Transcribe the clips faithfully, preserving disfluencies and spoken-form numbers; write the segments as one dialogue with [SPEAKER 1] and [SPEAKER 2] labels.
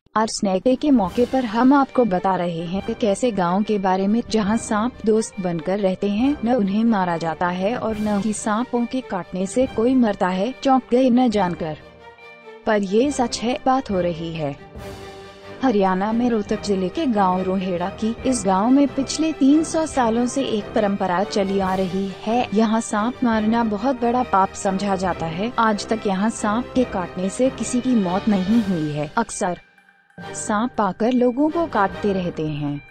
[SPEAKER 1] आर्ट्सनेक day के मौके पर हम आपको बता रहे हैं कि कैसे गांव के बारे में जहां सांप दोस्त बनकर रहते हैं, न उन्हें मारा जाता है और न ही सांपों के काटने से कोई मरता है। चौंक गए न जानकर, पर ये सच है। बात हो रही है हरियाणा में रोहतक जिले के गांव रोहेड़ा की। इस गांव में पिछले तीन सौ सालों से एक परंपरा चली आ रही है। यहाँ सांप मारना बहुत बड़ा पाप समझा जाता है। आज तक यहाँ सांप के काटने से किसी की मौत नहीं हुई है। अक्सर सांप आकर लोगों को काटते रहते हैं,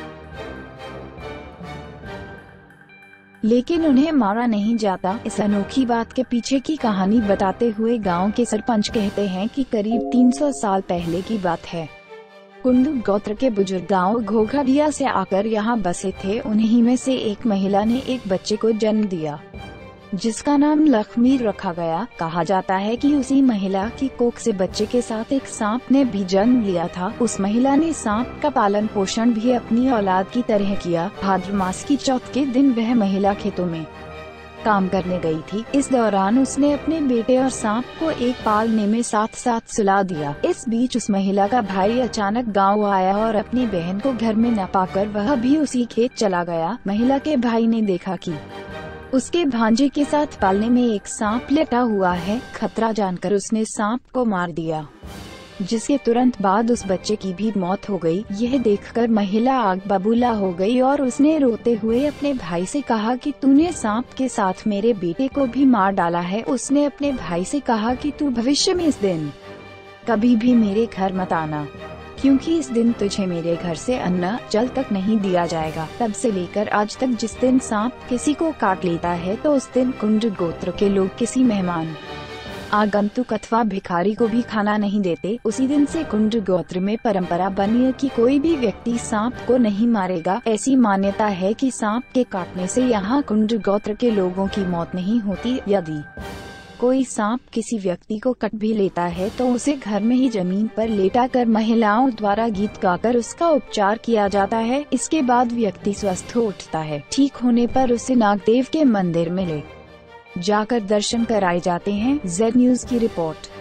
[SPEAKER 1] लेकिन उन्हें मारा नहीं जाता। इस अनोखी बात के पीछे की कहानी बताते हुए गांव के सरपंच कहते हैं कि करीब तीन सौ साल पहले की बात है। कुंडू गोत्र के बुजुर्ग गांव घोघाडिया से आकर यहाँ बसे थे। उन्हीं में से एक महिला ने एक बच्चे को जन्म दिया, जिसका नाम लक्ष्मी रखा गया। कहा जाता है कि उसी महिला की कोख से बच्चे के साथ एक सांप ने भी जन्म लिया था। उस महिला ने सांप का पालन पोषण भी अपनी औलाद की तरह किया। भाद्र मास की चौथ के दिन वह महिला खेतों में काम करने गई थी। इस दौरान उसने अपने बेटे और सांप को एक पालने में साथ साथ सुला दिया। इस बीच उस महिला का भाई अचानक गांव आया और अपनी बहन को घर में न पाकर वह भी उसी खेत चला गया। महिला के भाई ने देखा कि उसके भांजे के साथ पालने में एक सांप लेटा हुआ है। खतरा जानकर उसने सांप को मार दिया, जिसके तुरंत बाद उस बच्चे की भी मौत हो गई। यह देखकर महिला आग बबूला हो गई और उसने रोते हुए अपने भाई से कहा कि तूने सांप के साथ मेरे बेटे को भी मार डाला है। उसने अपने भाई से कहा कि तू भविष्य में इस दिन कभी भी मेरे घर मत आना, क्योंकि इस दिन तुझे मेरे घर से अन्न जल तक नहीं दिया जाएगा। तब से लेकर आज तक जिस दिन सांप किसी को काट लेता है तो उस दिन कुंड गोत्र के लोग किसी मेहमान, आगंतुक अथवा भिखारी को भी खाना नहीं देते। उसी दिन से कुंड गोत्र में परंपरा बनी है कि कोई भी व्यक्ति सांप को नहीं मारेगा। ऐसी मान्यता है कि सांप के काटने से यहाँ कुंड गोत्र के लोगों की मौत नहीं होती। यदि कोई सांप किसी व्यक्ति को कट भी लेता है तो उसे घर में ही जमीन पर लेटाकर महिलाओं द्वारा गीत गाकर उसका उपचार किया जाता है। इसके बाद व्यक्ति स्वस्थ हो उठता है। ठीक होने पर उसे नागदेव के मंदिर में ले जाकर दर्शन कराए जाते हैं। जेड न्यूज की रिपोर्ट।